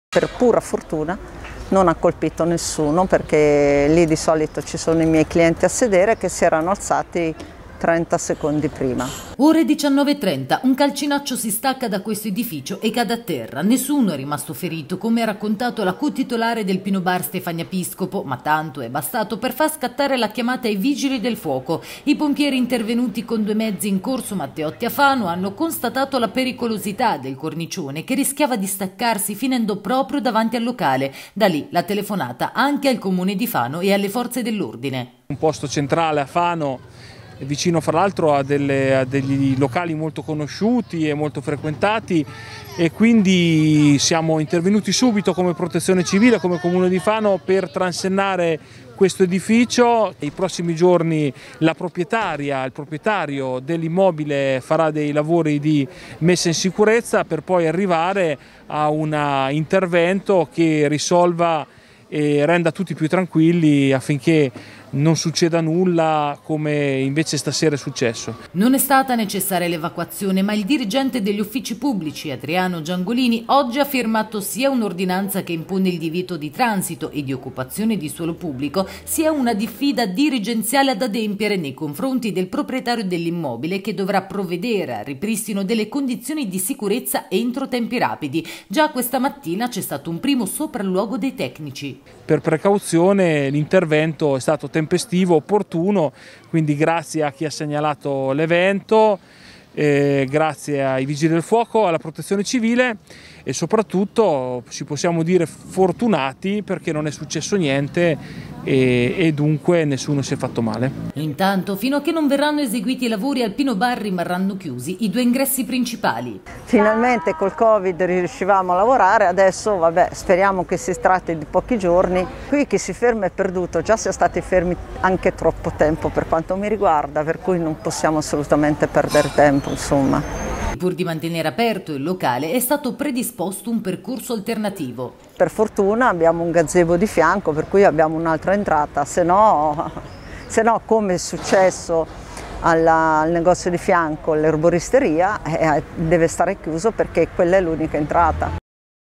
Per pura fortuna non ha colpito nessuno, perché lì di solito ci sono i miei clienti a sedere che si erano alzati 30 secondi prima. Ore 19:30, un calcinaccio si stacca da questo edificio e cade a terra. Nessuno è rimasto ferito, come ha raccontato la co-titolare del Pino Bar Stefania Piscopo, ma tanto è bastato per far scattare la chiamata ai vigili del fuoco. I pompieri intervenuti con 2 mezzi in corso Matteotti a Fano hanno constatato la pericolosità del cornicione che rischiava di staccarsi finendo proprio davanti al locale. Da lì la telefonata anche al comune di Fano e alle forze dell'ordine. Un posto centrale a Fano, vicino fra l'altro a degli locali molto conosciuti e molto frequentati, e quindi siamo intervenuti subito come Protezione Civile, come Comune di Fano, per transennare questo edificio. Nei prossimi giorni la proprietaria, il proprietario dell'immobile farà dei lavori di messa in sicurezza per poi arrivare a un intervento che risolva e renda tutti più tranquilli affinché non succeda nulla come invece stasera è successo. Non è stata necessaria l'evacuazione, ma il dirigente degli uffici pubblici, Adriano Giangolini, oggi ha firmato sia un'ordinanza che impone il divieto di transito e di occupazione di suolo pubblico, sia una diffida dirigenziale ad adempiere nei confronti del proprietario dell'immobile, che dovrà provvedere al ripristino delle condizioni di sicurezza entro tempi rapidi. Già questa mattina c'è stato un primo sopralluogo dei tecnici. Per precauzione l'intervento è stato tempestivo, opportuno, quindi grazie a chi ha segnalato l'evento, grazie ai Vigili del Fuoco, alla Protezione Civile e soprattutto ci possiamo dire fortunati perché non è successo niente e dunque nessuno si è fatto male. Intanto, fino a che non verranno eseguiti i lavori al Pino Bar, rimarranno chiusi i 2 ingressi principali. Finalmente col Covid riuscivamo a lavorare, adesso vabbè, speriamo che si tratti di pochi giorni. Qui chi si ferma è perduto, già siamo stati fermi anche troppo tempo per quanto mi riguarda, per cui non possiamo assolutamente perdere tempo, insomma. Pur di mantenere aperto il locale è stato predisposto un percorso alternativo. Per fortuna abbiamo un gazebo di fianco, per cui abbiamo un'altra entrata, se no come è successo al negozio di fianco, l'erboristeria, deve stare chiuso perché quella è l'unica entrata.